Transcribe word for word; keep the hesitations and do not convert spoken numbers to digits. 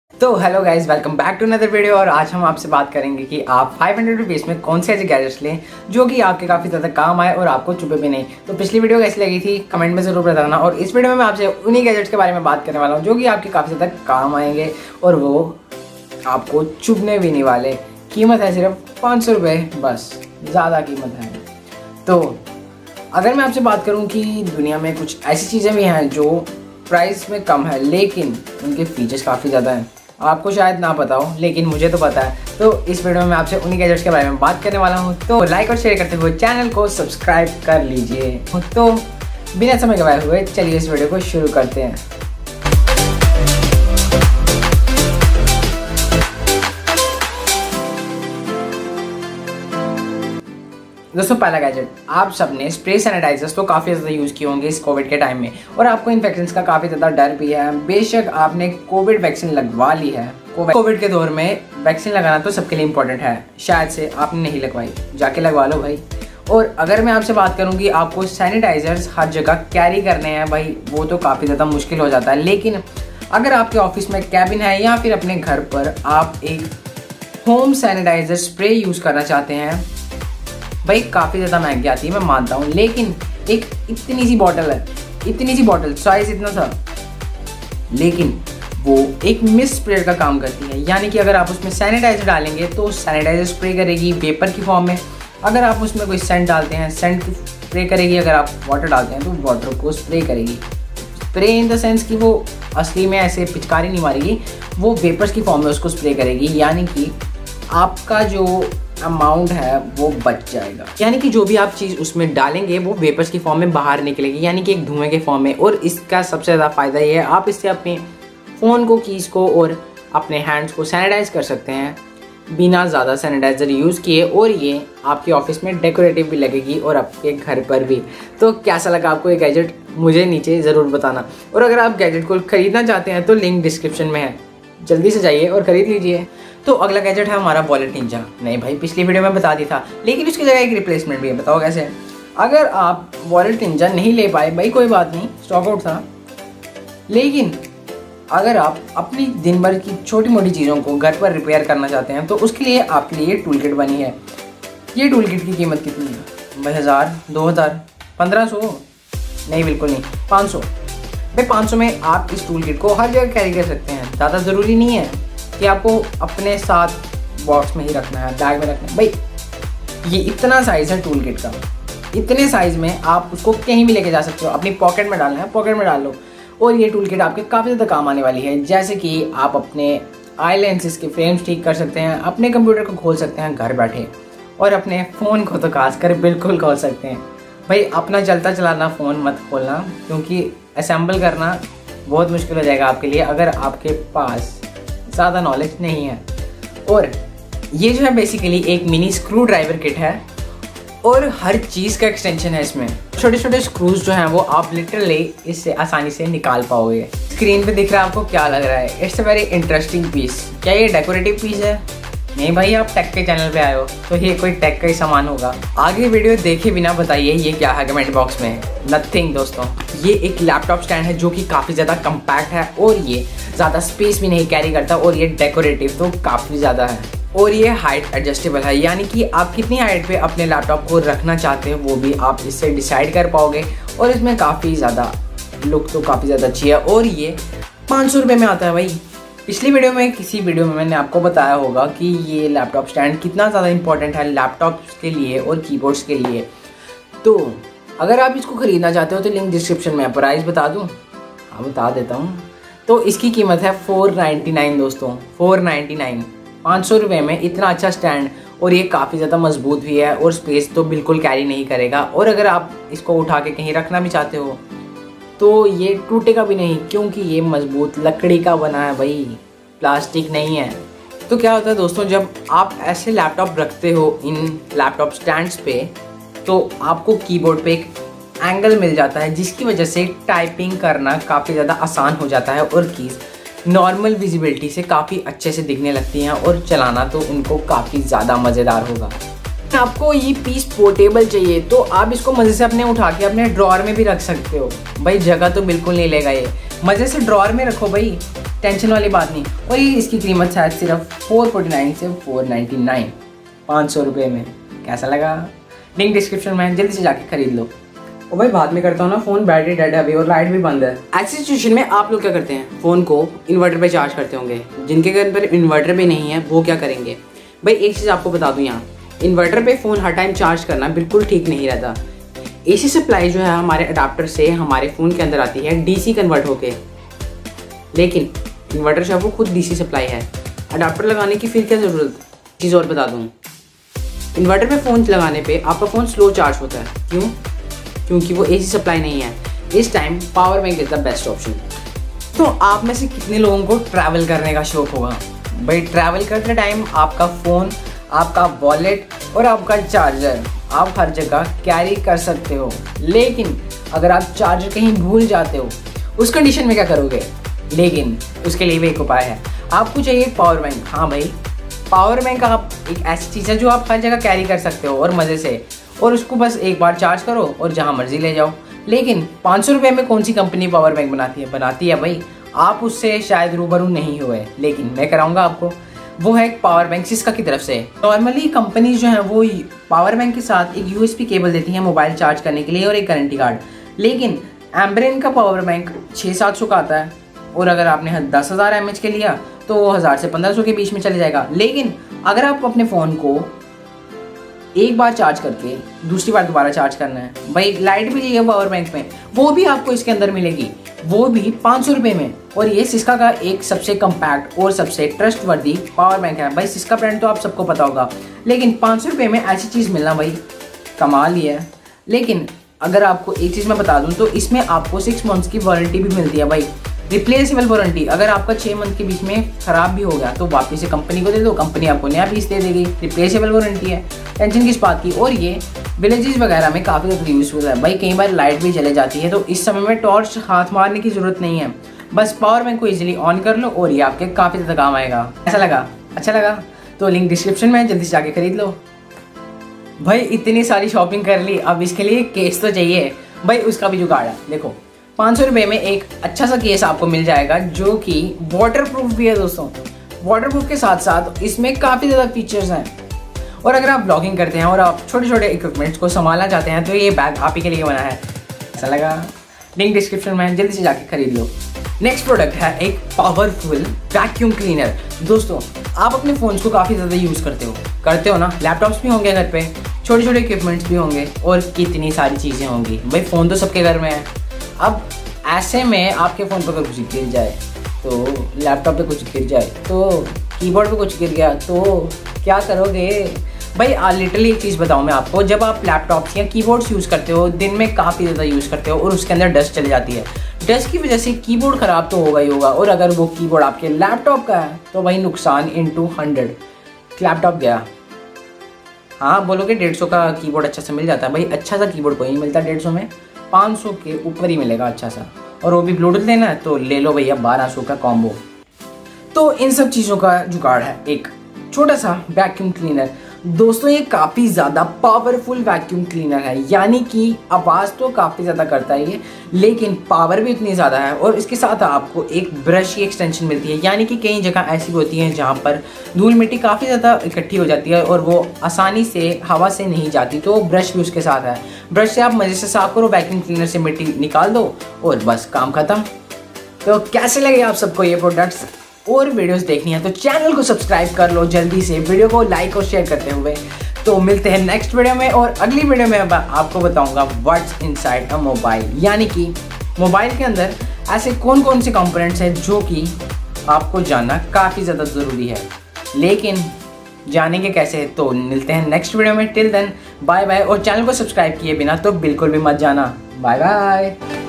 तो hello guys, welcome back to another video. और आज हम आपसे बात करेंगे कि आप फाइव हंड्रेड रुपीज़ में कौन से ऐसे गैजेट्स लें जो कि आपके काफ़ी ज़्यादा काम आए और आपको चुभे भी नहीं। तो पिछली वीडियो कैसी लगी थी कमेंट में ज़रूर बताना। और इस वीडियो में मैं आपसे उन्हीं गैजेट्स के बारे में बात करने वाला हूँ जो कि आपके काफ़ी ज़्यादा काम आएंगे और वो आपको चुभने भी नहीं वाले। कीमत है सिर्फ पाँच सौ रुपये, बस, ज़्यादा कीमत है। तो अगर मैं आपसे बात करूँ कि दुनिया में कुछ ऐसी चीज़ें भी हैं जो प्राइस में कम है लेकिन उनके फीचर्स काफ़ी ज़्यादा हैं, आपको शायद ना पता हो लेकिन मुझे तो पता है। तो इस वीडियो में मैं आपसे उन्हीं गैजेट्स के बारे में बात करने वाला हूँ। तो लाइक और शेयर करते हुए चैनल को सब्सक्राइब कर लीजिए। तो बिना समय गवाए हुए चलिए इस वीडियो को शुरू करते हैं। दोस्तों, पहला गैजेट, आप सबने स्प्रे सैनिटाइजर्स तो काफ़ी ज़्यादा यूज़ किए होंगे इस कोविड के टाइम में और आपको इन्फेक्शन का काफ़ी ज़्यादा डर भी है। बेशक आपने कोविड वैक्सीन लगवा ली है, कोविड के दौर में वैक्सीन लगाना तो सबके लिए इम्पोर्टेंट है, शायद से आपने नहीं लगवाई, जाके लगवा लो भाई। और अगर मैं आपसे बात करूँ कि आपको सैनिटाइजर्स हर जगह कैरी करने हैं भाई, वो तो काफ़ी ज़्यादा मुश्किल हो जाता है। लेकिन अगर आपके ऑफिस में कैबिन है या फिर अपने घर पर आप एक होम सैनिटाइजर स्प्रे यूज़ करना चाहते हैं, भाई काफ़ी ज़्यादा महंगी आती है, मैं मानता हूँ, लेकिन एक इतनी सी बॉटल है, इतनी सी बॉटल, साइज इतना सा, लेकिन वो एक मिस्ट स्प्रे का काम करती है। यानी कि अगर आप उसमें सैनिटाइजर डालेंगे तो सैनिटाइजर स्प्रे करेगी वेपर की फॉर्म में। अगर आप उसमें कोई सेंट डालते हैं, सेंट की स्प्रे करेगी। अगर आप वाटर डालते हैं तो वाटर को स्प्रे करेगी। स्प्रे इन द सेंस कि वो असली में ऐसे पिचकारी नहीं मारेगी, वो वेपर्स की फॉर्म में उसको स्प्रे करेगी। यानी कि आपका जो अमाउंट है वो बच जाएगा। यानी कि जो भी आप चीज़ उसमें डालेंगे वो वेपर्स की फॉर्म में बाहर निकलेगी, यानी कि एक धुएं के फॉर्म में। और इसका सबसे ज़्यादा फ़ायदा ये है, आप इससे अपने फ़ोन को, कीज़ को और अपने हैंड्स को सैनिटाइज कर सकते हैं बिना ज़्यादा सैनिटाइज़र यूज़ किए। और ये आपके ऑफिस में डेकोरेटिव भी लगेगी और आपके घर पर भी। तो कैसा लगा आपको ये गैजेट, मुझे नीचे ज़रूर बताना। और अगर आप गैजेट को खरीदना चाहते हैं तो लिंक डिस्क्रिप्शन में है, जल्दी से जाइए और ख़रीद लीजिए। तो अगला गैजेट है हमारा वॉलेट निंजा। नहीं भाई, पिछली वीडियो में बता दी था, लेकिन उसकी जगह एक रिप्लेसमेंट भी है। बताओ कैसे? अगर आप वॉलेट निंजा नहीं ले पाए भाई, कोई बात नहीं, स्टॉक आउट था। लेकिन अगर आप अपनी दिन भर की छोटी मोटी चीज़ों को घर पर रिपेयर करना चाहते हैं तो उसके लिए आपके लिए टूल किट बनी है। ये टूल किट की कीमत कितनी है भाई? हज़ार, दो हज़ार, पंद्रह सौ? नहीं, बिल्कुल नहीं, पाँच सौ। भाई पाँच सौ में आप इस टूल किट को हर जगह कैरी कर सकते हैं। ज़्यादा ज़रूरी नहीं है कि आपको अपने साथ बॉक्स में ही रखना है, बैग में रखना है। भाई ये इतना साइज़ है टूल किट का, इतने साइज़ में आप उसको कहीं भी लेके जा सकते हो। अपनी पॉकेट में डालना है, पॉकेट में डाल लो। और ये टूल किट आपके काफ़ी ज़्यादा काम आने वाली है। जैसे कि आप अपने आई लेंसेज के फ्रेम्स ठीक कर सकते हैं, अपने कंप्यूटर को खोल सकते हैं घर बैठे, और अपने फ़ोन को तो खास कर बिल्कुल खोल सकते हैं। भाई अपना चलता चलाना फ़ोन मत खोलना, क्योंकि असेंबल करना बहुत मुश्किल हो जाएगा आपके लिए अगर आपके पास ज़्यादा नॉलेज नहीं है। और ये जो है बेसिकली एक मिनी स्क्रू ड्राइवर किट है और हर चीज़ का एक्सटेंशन है इसमें। छोटे छोटे स्क्रूज जो हैं वो आप लिटरली इससे आसानी से निकाल पाओगे। स्क्रीन पे दिख रहा है आपको, क्या लग रहा है? It's a very interesting piece. क्या ये डेकोरेटिव पीस है? नहीं भाई, आप टेक के चैनल पे आए हो तो ये कोई टेक का ही सामान होगा। आगे वीडियो देखे बिना बताइए ये क्या है कमेंट बॉक्स में। नथिंग दोस्तों, ये एक लैपटॉप स्टैंड है जो कि काफ़ी ज़्यादा कम्पैक्ट है और ये ज़्यादा स्पेस भी नहीं कैरी करता और ये डेकोरेटिव तो काफ़ी ज़्यादा है। और ये हाइट एडजस्टेबल है, यानी कि आप कितनी हाइट पे अपने लैपटॉप को रखना चाहते हैं वो भी आप इससे डिसाइड कर पाओगे। और इसमें काफ़ी ज़्यादा लुक तो काफ़ी ज़्यादा अच्छी है। और ये पाँच सौ रुपये में आता है भाई। पिछली वीडियो में किसी वीडियो में मैंने आपको बताया होगा कि ये लैपटॉप स्टैंड कितना ज़्यादा इंपॉर्टेंट है लैपटॉप्स के लिए और कीबोर्ड्स के लिए। तो अगर आप इसको ख़रीदना चाहते हो तो लिंक डिस्क्रिप्शन में है। प्राइस बता दूँ? हाँ बता देता हूँ। तो इसकी कीमत है फोर नाइन्टी नाइन दोस्तों, फोर नाइन्टी नाइन। पाँच सौ रुपये में इतना अच्छा स्टैंड, और ये काफ़ी ज़्यादा मजबूत भी है और स्पेस तो बिल्कुल कैरी नहीं करेगा। और अगर आप इसको उठा के कहीं रखना भी चाहते हो तो ये टूटेगा भी नहीं, क्योंकि ये मजबूत लकड़ी का बना है भाई, प्लास्टिक नहीं है। तो क्या होता है दोस्तों, जब आप ऐसे लैपटॉप रखते हो इन लैपटॉप स्टैंड्स पे तो आपको कीबोर्ड पे एक एंगल मिल जाता है जिसकी वजह से टाइपिंग करना काफ़ी ज़्यादा आसान हो जाता है और कीज़ नॉर्मल विजिबिलिटी से काफ़ी अच्छे से दिखने लगती हैं और चलाना तो उनको काफ़ी ज़्यादा मज़ेदार होगा। आपको ये पीस पोर्टेबल चाहिए तो आप इसको मज़े से अपने उठा के अपने ड्रॉअर में भी रख सकते हो भाई, जगह तो बिल्कुल नहीं लेगा ये। मज़े से ड्रॉर में रखो भाई, टेंशन वाली बात नहीं। और ये इसकी कीमत शायद सिर्फ फोर फोर्टी नाइन से फोर नाइन्टी नाइन, पाँच सौ रुपये में। कैसा लगा? लिंक डिस्क्रिप्शन में, जल्दी से जाके खरीद लो। और भाई बाद में करता हूँ ना, फ़ोन बैटरी डेड है अभी और लाइट भी बंद है। ऐसी सिचुएशन में आप लोग क्या करते हैं? फ़ोन को इन्वर्टर पे चार्ज करते होंगे। जिनके घर पर इन्वर्टर भी नहीं है वो क्या करेंगे? भाई एक चीज़ आपको बता दूँ, यहाँ इन्वर्टर पे फ़ोन हर टाइम चार्ज करना बिल्कुल ठीक नहीं रहता। एसी सप्लाई जो है हमारे अडाप्टर से हमारे फ़ोन के अंदर आती है डीसी कन्वर्ट होके, लेकिन इन्वर्टर जो है वो खुद डीसी सप्लाई है। अडाप्टर लगाने की फिर क्या ज़रूरत? चीज़ और बता दूँ, इन्वर्टर पे फ़ोन लगाने पे आपका फ़ोन स्लो चार्ज होता है। क्यों? क्योंकि वो एसी सप्लाई नहीं है। इस time power bank is the best option. तो आप में से कितने लोगों को ट्रैवल करने का शौक होगा? भाई ट्रैवल करते टाइम आपका फ़ोन, आपका वॉलेट और आपका चार्जर आप हर जगह कैरी कर सकते हो, लेकिन अगर आप चार्जर कहीं भूल जाते हो उस कंडीशन में क्या करोगे? लेकिन उसके लिए भी एक उपाय है, आपको चाहिए पावर बैंक। हाँ भाई, पावर बैंक आप एक ऐसी चीज़ है जो आप हर जगह कैरी कर सकते हो और मज़े से, और उसको बस एक बार चार्ज करो और जहाँ मर्जी ले जाओ। लेकिन पाँच सौ रुपये में कौन सी कंपनी पावर बैंक बनाती है? बनाती है भाई, आप उससे शायद रूबरू नहीं हुए, लेकिन मैं कराऊंगा आपको। वो है एक पावर बैंक सिस्का की तरफ से। नॉर्मली कंपनी जो है वो पावर बैंक के साथ एक यूएसबी केबल देती है मोबाइल चार्ज करने के लिए और एक गारंटी कार्ड, लेकिन एम्ब्रेन का पावर बैंक छः सात सौ का आता है, और अगर आपने दस हज़ार एम एच के लिया तो वो हज़ार से पंद्रह सौ के बीच में चले जाएगा। लेकिन अगर आप अपने फ़ोन को एक बार चार्ज करके दूसरी बार दोबारा चार्ज करना है, भाई लाइट भी चाहिए पावर बैंक में, वो भी आपको इसके अंदर मिलेगी, वो भी पाँच सौ रुपये में। और ये सिस्का का एक सबसे कम्पैक्ट और सबसे ट्रस्टवर्दी पावर बैंक है। भाई सिस्का ब्रांड तो आप सबको पता होगा, लेकिन पाँच सौ रुपये में ऐसी चीज़ मिलना भाई कमाल ही है। लेकिन अगर आपको एक चीज़ मैं बता दूं तो इसमें आपको सिक्स मंथ्स की वारंटी भी मिलती है भाई, रिप्लेसेबल वारंटी। अगर आपका छः मंथ के बीच में ख़राब भी हो गया तो वापस से कंपनी को दे दो, कंपनी आपको नया पीस दे देगी। रिप्लेसेबल वारंटी है, टेंशन किस बात की। और ये विलेजेस वगैरह में काफ़ी ज़्यादा यूज़फुल है भाई। कई बार लाइट भी चले जाती है तो इस समय में टॉर्च हाथ मारने की ज़रूरत नहीं है, बस पावर बैंक को इजीली ऑन कर लो और ये आपके काफ़ी ज़्यादा काम आएगा। ऐसा लगा? अच्छा लगा तो लिंक डिस्क्रिप्शन में, जल्दी से जाके खरीद लो। भाई इतनी सारी शॉपिंग कर ली, अब इसके लिए केस तो चाहिए भाई, उसका भी जुगाड़ है। देखो पाँच सौ रुपये में एक अच्छा सा केस आपको मिल जाएगा जो कि वाटर प्रूफ भी है दोस्तों। वाटर प्रूफ के साथ साथ इसमें काफ़ी ज़्यादा फीचर्स हैं, और अगर आप ब्लॉगिंग करते हैं और आप छोटे छोटे इक्विपमेंट्स को संभालना चाहते हैं तो ये बैग आप ही के लिए बना है। ऐसा लगा? लिंक डिस्क्रिप्शन में, जल्दी से जाके खरीद लो। नेक्स्ट प्रोडक्ट है एक पावरफुल वैक्यूम क्लीनर। दोस्तों आप अपने फ़ोन्स को काफ़ी ज़्यादा यूज़ करते हो करते हो ना, लैपटॉप्स भी होंगे घर पे, छोटे छोटे इक्विपमेंट्स भी होंगे और कितनी सारी चीज़ें होंगी भाई। फ़ोन तो सबके घर में है। अब ऐसे में आपके फ़ोन पर कुछ गिर जाए तो, लैपटॉप पे कुछ गिर जाए तो, कीबोर्ड पे कुछ गिर गया तो क्या करोगे भाई? लिटरली एक चीज़ बताऊँ मैं आपको, जब आप लैपटॉप्स या कीबोर्ड्स यूज़ करते हो, दिन में काफ़ी ज़्यादा यूज़ करते हो और उसके अंदर डस्ट चली जाती है, डस्ट की वजह से कीबोर्ड ख़राब तो होगा ही होगा। और अगर वो कीबोर्ड आपके लैपटॉप का है तो भाई नुकसान इंटू हंड्रेड। लैपटॉप गया, हाँ बोलोगे डेढ़ सौ का कीबोर्ड अच्छा सा मिल जाता है भाई, अच्छा सा कीबोर्ड कोई नहीं मिलता डेढ़ सौ में, पाँच सौ के ऊपर ही मिलेगा अच्छा सा। और वो भी ब्लूटूथ लेना है तो ले लो भैया बारह सौ का कॉम्बो। तो इन सब चीज़ों का जुगाड़ है एक छोटा सा वैक्यूम क्लीनर। दोस्तों ये काफ़ी ज़्यादा पावरफुल वैक्यूम क्लीनर है, यानी कि आवाज़ तो काफ़ी ज़्यादा करता है ये, लेकिन पावर भी इतनी ज़्यादा है। और इसके साथ आपको एक ब्रश की एक्सटेंशन मिलती है, यानी कि कई जगह ऐसी होती हैं जहाँ पर धूल मिट्टी काफ़ी ज़्यादा इकट्ठी हो जाती है और वो आसानी से हवा से नहीं जाती, तो ब्रश भी उसके साथ है। ब्रश से आप मज़े से साफ करो, वैक्यूम क्लीनर से मिट्टी निकाल दो और बस काम ख़त्म। तो कैसे लगे आप सबको ये प्रोडक्ट्स? और वीडियोस देखनी है तो चैनल को सब्सक्राइब कर लो जल्दी से, वीडियो को लाइक और शेयर करते हुए। तो मिलते हैं नेक्स्ट वीडियो में, और अगली वीडियो में मैं आपको बताऊंगा व्हाट्स इनसाइड अ मोबाइल, यानी कि मोबाइल के अंदर ऐसे कौन कौन से कंपोनेंट्स हैं जो कि आपको जानना काफ़ी ज़्यादा ज़रूरी है, लेकिन जानेंगे कैसे? तो मिलते हैं नेक्स्ट वीडियो में। टिल देन बाय बाय, और चैनल को सब्सक्राइब किए बिना तो बिल्कुल भी मत जाना। Bye bye.